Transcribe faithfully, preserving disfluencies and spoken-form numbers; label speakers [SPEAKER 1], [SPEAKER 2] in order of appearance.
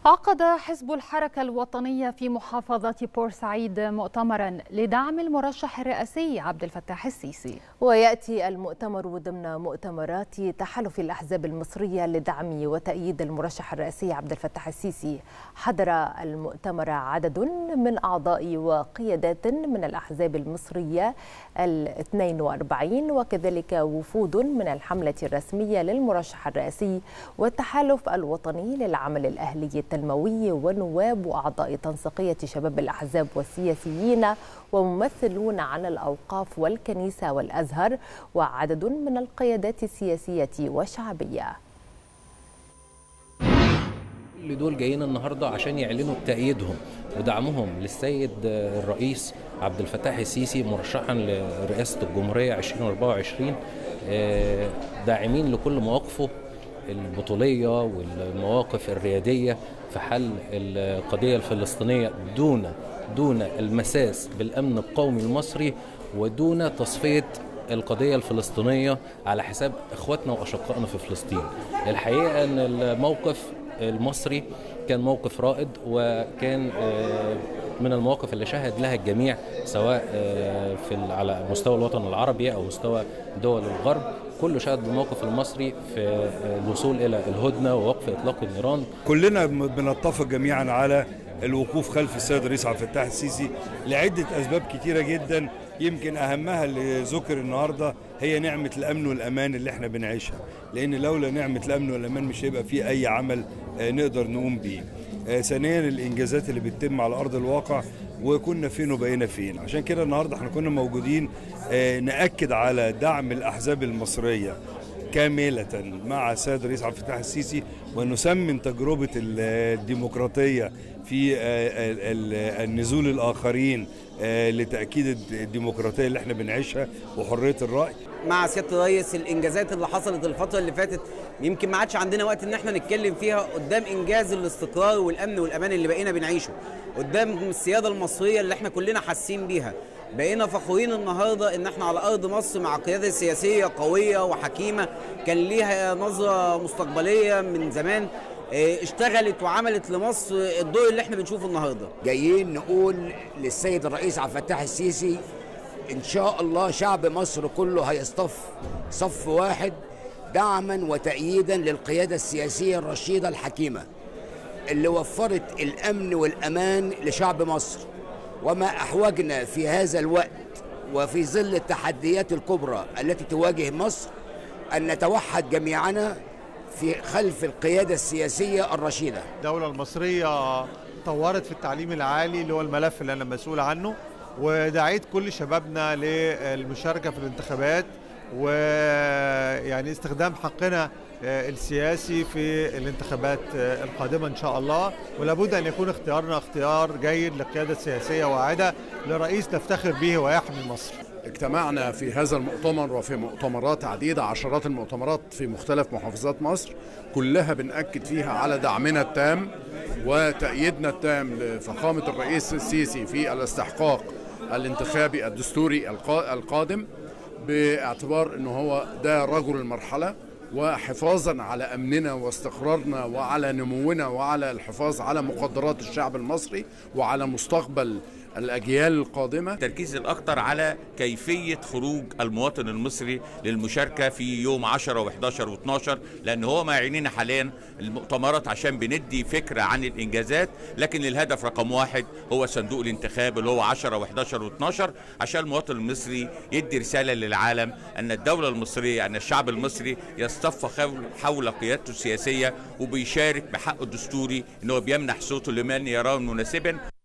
[SPEAKER 1] عقد حزب الحركة الوطنية في محافظة بورسعيد مؤتمرا لدعم المرشح الرئاسي عبد الفتاح السيسي.
[SPEAKER 2] ويأتي المؤتمر ضمن مؤتمرات تحالف الأحزاب المصرية لدعم وتأييد المرشح الرئاسي عبد الفتاح السيسي. حضر المؤتمر عدد من أعضاء وقيادات من الأحزاب المصرية الاثنين وأربعين وكذلك وفود من الحملة الرسمية للمرشح الرئاسي والتحالف الوطني للعمل الأهلي التنموي ونواب وأعضاء تنسيقية شباب الأحزاب والسياسيين وممثلون عن الأوقاف والكنيسة والأزهر وعدد من القيادات السياسية والشعبية.
[SPEAKER 3] كل دول جايين النهارده عشان يعلنوا تأييدهم ودعمهم للسيد الرئيس عبد الفتاح السيسي مرشحا لرئاسة الجمهورية ألفين وأربعة وعشرين، داعمين لكل مواقفه البطولية والمواقف الريادية في حل القضية الفلسطينية دون دون المساس بالأمن القومي المصري ودون تصفية القضية الفلسطينية على حساب إخواتنا وأشقائنا في فلسطين. الحقيقة أن الموقف المصري كان موقف رائد وكان من المواقف اللي شهد لها الجميع سواء في على مستوى الوطن العربي أو مستوى دول الغرب، كله شهد الموقف المصري في الوصول إلى الهدنة ووقف إطلاق النيران.
[SPEAKER 4] كلنا بنتفق جميعا على الوقوف خلف السيد الرئيس عبد الفتاح السيسي لعدة أسباب كتيرة جدا، يمكن أهمها اللي ذكر النهاردة هي نعمة الأمن والأمان اللي احنا بنعيشها، لأن لولا نعمة الأمن والأمان مش هيبقى فيه أي عمل نقدر نقوم بيه. ثانيا الإنجازات اللي بتتم على أرض الواقع وكنا فين وبقينا فين. عشان كده النهاردة احنا كنا موجودين نأكد على دعم الأحزاب المصرية كاملة مع السيد الرئيس عبد الفتاح السيسي، ونسمن تجربة الديمقراطية في النزول الآخرين لتأكيد الديمقراطية اللي احنا بنعيشها وحرية الرأي.
[SPEAKER 5] مع سيادة الرئيس الإنجازات اللي حصلت الفترة اللي فاتت يمكن ما عادش عندنا وقت إن احنا نتكلم فيها قدام إنجاز الاستقرار والأمن والأمان اللي بقينا بنعيشه، قدام السيادة المصرية اللي احنا كلنا حاسين بيها. بقينا فخورين النهارده ان احنا على ارض مصر مع قياده سياسيه قويه وحكيمه كان ليها نظره مستقبليه من زمان، اشتغلت وعملت لمصر الدور اللي احنا بنشوفه النهارده.
[SPEAKER 6] جايين نقول للسيد الرئيس عبد الفتاح السيسي ان شاء الله شعب مصر كله هيصطف صف واحد دعما وتأييدا للقياده السياسيه الرشيده الحكيمه اللي وفرت الامن والامان لشعب مصر. وما أحوجنا في هذا الوقت وفي ظل التحديات الكبرى التي تواجه مصر أن نتوحد جميعنا في خلف القيادة السياسية الرشيدة.
[SPEAKER 7] الدولة المصرية طورت في التعليم العالي اللي هو الملف اللي أنا مسؤول عنه، ودعيت كل شبابنا للمشاركة في الانتخابات ويعني استخدام حقنا السياسي في الانتخابات القادمة إن شاء الله، ولابد أن يكون اختيارنا اختيار جيد لقيادة سياسية واعدة لرئيس نفتخر به ويحمي مصر.
[SPEAKER 8] اجتمعنا في هذا المؤتمر وفي مؤتمرات عديدة، عشرات المؤتمرات في مختلف محافظات مصر، كلها بنأكد فيها على دعمنا التام وتأييدنا التام لفخامة الرئيس السيسي في الاستحقاق الانتخابي الدستوري القادم، باعتبار أنه هو ده رجل المرحلة، وحفاظا على أمننا واستقرارنا وعلى نمونا وعلى الحفاظ على مقدرات الشعب المصري وعلى مستقبل الأجيال القادمة.
[SPEAKER 9] التركيز الأكثر على كيفية خروج المواطن المصري للمشاركة في يوم عشرة وإحداشر واثناشر، لأن هو ما يعنينا حاليا المؤتمرات عشان بندي فكرة عن الإنجازات، لكن الهدف رقم واحد هو صندوق الانتخاب اللي هو عشرة وإحداشر واثناشر، عشان المواطن المصري يدي رسالة للعالم أن الدولة المصرية أن الشعب المصري يصطف حول قيادته السياسية وبيشارك بحقه الدستوري أنه بيمنح صوته لمن يراه مناسبا.